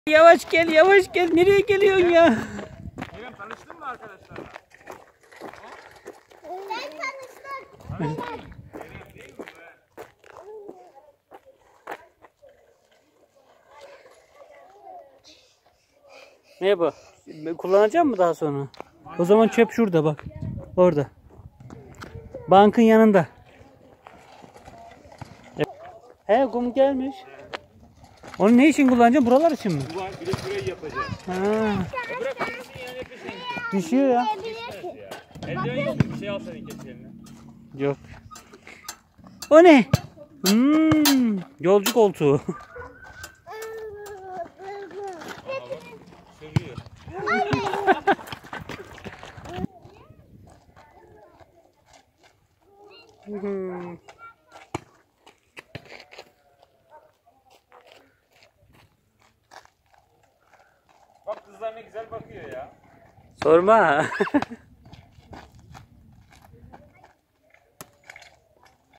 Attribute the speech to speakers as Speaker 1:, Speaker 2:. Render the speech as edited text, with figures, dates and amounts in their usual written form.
Speaker 1: Yavaş gel, yavaş gel. Nereye geliyorsun ya?
Speaker 2: İrem, tanıştın mı arkadaşlarla?
Speaker 3: Ben tanıştım.
Speaker 1: Ne bu? Kullanacak mı daha sonra? O zaman çöp şurada bak. Orada. Bankın yanında. He, kum gelmiş. Onu ne için kullanacağım? Buralar için mi?
Speaker 2: Bu var, bir de şurayı yapacağız.
Speaker 1: Ha.
Speaker 2: Bırak gitsin yani peşine.
Speaker 1: Düşüyor ya.
Speaker 2: Eldiven yok, bir şey alsaydın keşke eline.
Speaker 1: Yok. O ne? Yolcu koltuğu.
Speaker 2: Sürüyor. Bak kızlar ne güzel bakıyor ya.
Speaker 1: Sorma.